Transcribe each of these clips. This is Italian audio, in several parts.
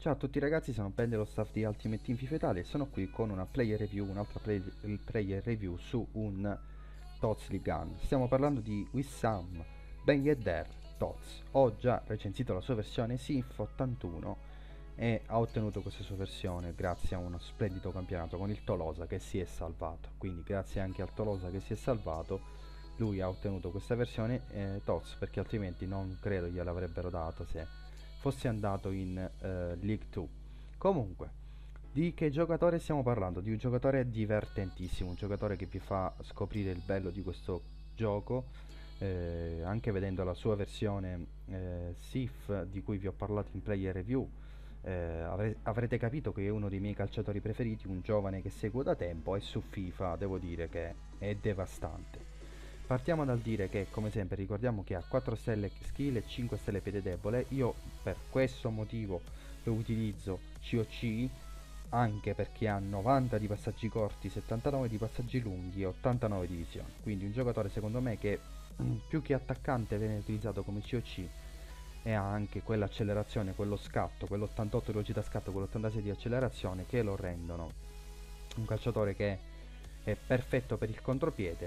Ciao a tutti ragazzi, sono Ben dello staff di Ultimate Team FIFA Italia e sono qui con una player review, player review su un TOTS League Gun. Stiamo parlando di Wissam Ben Yedder TOTS. Ho già recensito la sua versione SIF 81 e ha ottenuto questa sua versione grazie a uno splendido campionato con il Tolosa che si è salvato. Quindi grazie anche al Tolosa che si è salvato, lui ha ottenuto questa versione TOTS, perché altrimenti non credo gliel'avrebbero dato se fosse andato in League 2. Comunque, di che giocatore stiamo parlando? Di un giocatore divertentissimo, un giocatore che vi fa scoprire il bello di questo gioco, anche vedendo la sua versione SIF di cui vi ho parlato in player review. Avrete capito che è uno dei miei calciatori preferiti, un giovane che seguo da tempo, e su FIFA devo dire che è devastante. Partiamo dal dire che, come sempre, ricordiamo che ha 4 stelle skill e 5 stelle piede debole. Io per questo motivo lo utilizzo COC, anche perché ha 90 di passaggi corti, 79 di passaggi lunghi e 89 di visione. Quindi un giocatore secondo me che più che attaccante viene utilizzato come COC, e ha anche quell'accelerazione, quello scatto, quell'88 di velocità scatto, quell'86 di accelerazione, che lo rendono un calciatore che è perfetto per il contropiede,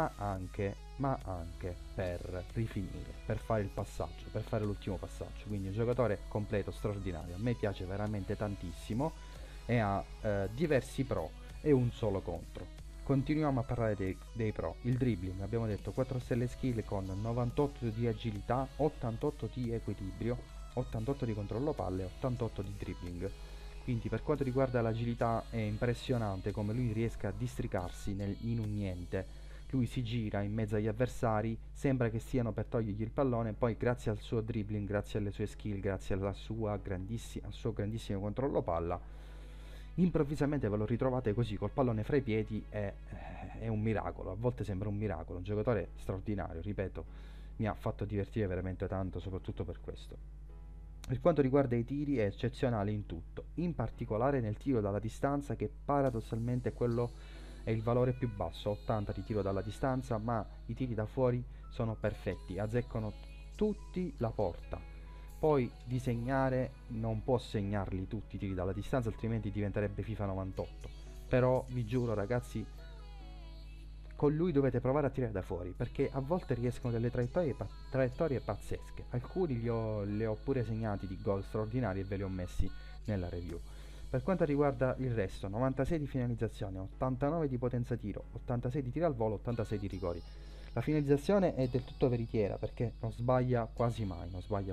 ma anche per rifinire, per fare il passaggio, per fare l'ultimo passaggio. Quindi un giocatore completo, straordinario. A me piace veramente tantissimo e ha diversi pro e un solo contro. Continuiamo a parlare dei pro. Il dribbling, abbiamo detto 4 stelle skill con 98 di agilità, 88 di equilibrio, 88 di controllo palle e 88 di dribbling. Quindi per quanto riguarda l'agilità è impressionante come lui riesca a districarsi in un niente. Lui si gira in mezzo agli avversari, sembra che stiano per togliergli il pallone, poi grazie al suo dribbling, grazie alle sue skill, grazie al suo grandissimo controllo palla, improvvisamente ve lo ritrovate così col pallone fra i piedi. È un miracolo, a volte sembra un miracolo, un giocatore straordinario, ripeto, mi ha fatto divertire veramente tanto, soprattutto per questo. Per quanto riguarda i tiri è eccezionale in tutto, in particolare nel tiro dalla distanza, che paradossalmente quello è il valore più basso, 80 di tiro dalla distanza, ma i tiri da fuori sono perfetti, azzeccano tutti la porta. Poi disegnare non può segnarli tutti i tiri dalla distanza, altrimenti diventerebbe FIFA 98. Però vi giuro ragazzi, con lui dovete provare a tirare da fuori, perché a volte riescono delle traiettorie pazzesche. Alcuni li ho pure segnati di gol straordinari e ve li ho messi nella review. Per quanto riguarda il resto, 96 di finalizzazione, 89 di potenza tiro, 86 di tiro al volo, 86 di rigori. La finalizzazione è del tutto veritiera, perché non sbaglia quasi mai,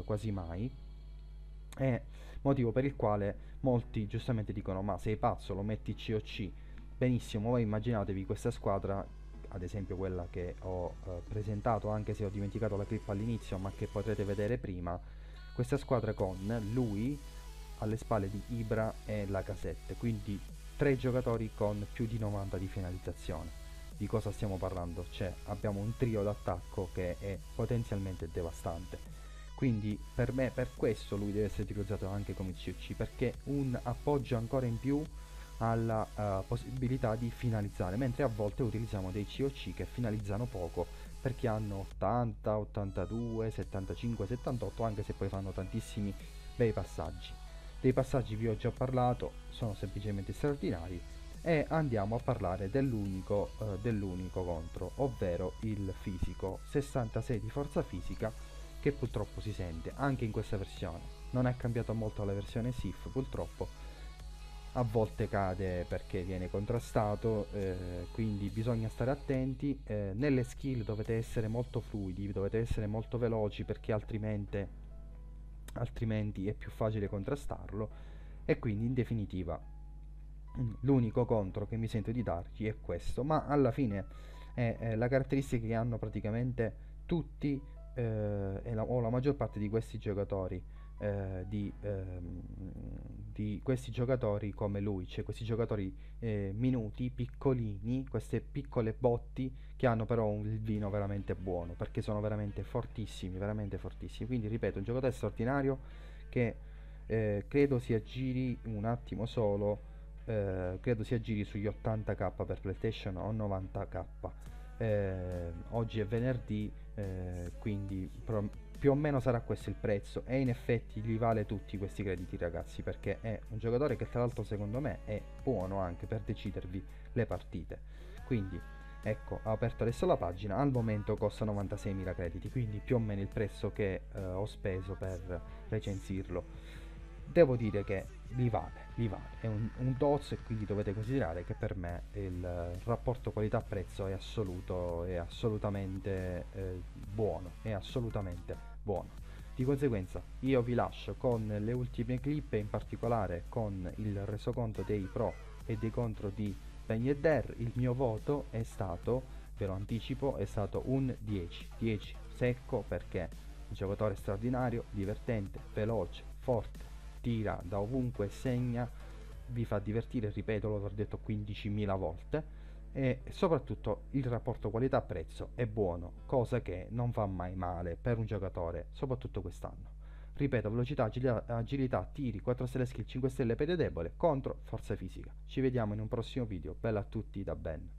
è motivo per il quale molti giustamente dicono: ma sei pazzo, lo metti COC. Benissimo, voi immaginatevi questa squadra, ad esempio quella che ho presentato, anche se ho dimenticato la clip all'inizio, ma che potrete vedere prima. Questa squadra con lui alle spalle di Ibra e Lacazette, quindi tre giocatori con più di 90 di finalizzazione. Di cosa stiamo parlando? Cioè, abbiamo un trio d'attacco che è potenzialmente devastante. Quindi per me, per questo lui deve essere utilizzato anche come COC, perché un appoggio ancora in più alla possibilità di finalizzare, mentre a volte utilizziamo dei COC che finalizzano poco, perché hanno 80, 82, 75, 78, anche se poi fanno tantissimi bei passaggi. Dei passaggi vi ho già parlato, sono semplicemente straordinari. E andiamo a parlare dell'unico contro, ovvero il fisico, 66 di forza fisica, che purtroppo si sente anche in questa versione. Non è cambiato molto la versione SIF, purtroppo. A volte cade perché viene contrastato, quindi bisogna stare attenti. Nelle skill dovete essere molto fluidi, dovete essere molto veloci, perché altrimenti è più facile contrastarlo. E quindi in definitiva l'unico contro che mi sento di dargli è questo, ma alla fine è la caratteristica che hanno praticamente tutti, o la maggior parte di questi giocatori, di questi giocatori come lui, cioè questi giocatori minuti, piccolini, queste piccole botti che hanno però il vino veramente buono, perché sono veramente fortissimi, veramente fortissimi. Quindi ripeto, un giocatore straordinario che credo si aggiri un attimo solo, credo si aggiri sugli 80k per PlayStation o 90k. Oggi è venerdì, quindi più o meno sarà questo il prezzo, e in effetti gli vale tutti questi crediti, ragazzi, perché è un giocatore che tra l'altro secondo me è buono anche per decidervi le partite. Quindi ecco, ho aperto adesso la pagina, al momento costa 96.000 crediti, quindi più o meno il prezzo che ho speso per recensirlo. Devo dire che li vale, è un DOZ, e quindi dovete considerare che per me il rapporto qualità-prezzo è assoluto, è assolutamente buono, è assolutamente buono. Di conseguenza io vi lascio con le ultime clip, e in particolare con il resoconto dei pro e dei contro di Ben Yedder. Il mio voto è stato, ve lo anticipo, è stato un 10, 10 secco, perché un giocatore straordinario, divertente, veloce, forte, tira da ovunque, segna, vi fa divertire, ripeto, l'ho detto 15.000 volte, e soprattutto il rapporto qualità-prezzo è buono, cosa che non fa mai male per un giocatore, soprattutto quest'anno. Ripeto, velocità, agilità, tiri, 4 stelle skill, 5 stelle per i debole, contro, forza fisica. Ci vediamo in un prossimo video, bella a tutti da Ben.